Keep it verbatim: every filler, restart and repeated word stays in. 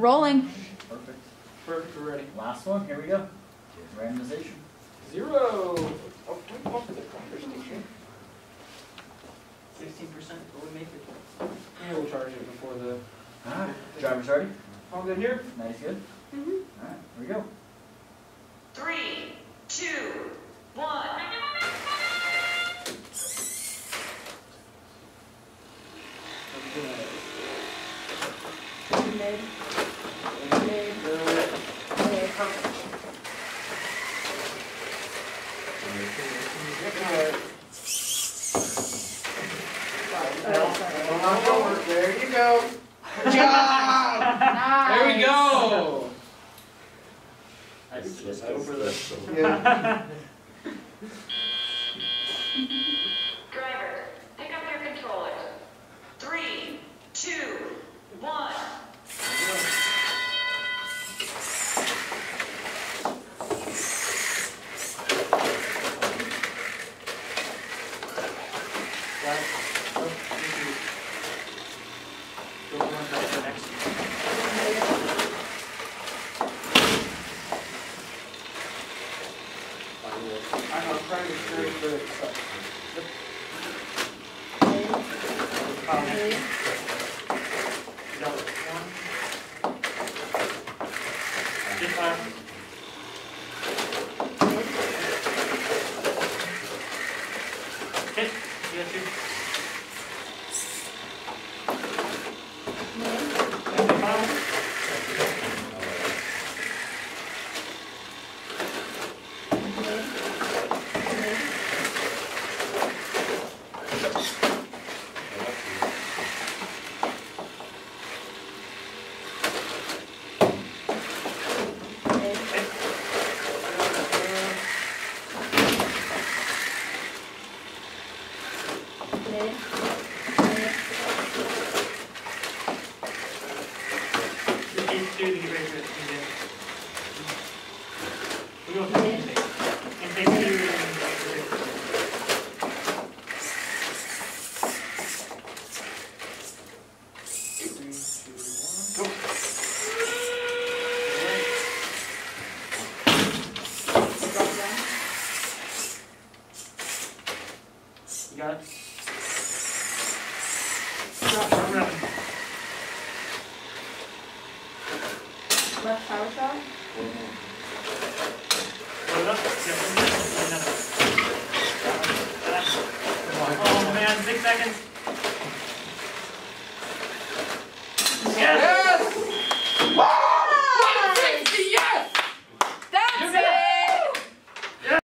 rolling. Perfect. Perfect, we're ready. Last one, here we go. Randomization. Zero. Oh, can we bump to the driver's station? sixteen percent, will we make it? Yeah, we'll charge it before the... Alright, driver's ready? All good here? Nice, good? Mm-hmm. Alright, here we go. Three, two, one. Mid. Mid. Okay, perfect. Oh, there you go. Good job! Nice. There we go! Nice, just over the... Yeah. Driver, pick up your controllers. Three, two, one. I'm trying to carry the stuff. Mid. You got it? Left power shot. Oh man, six seconds.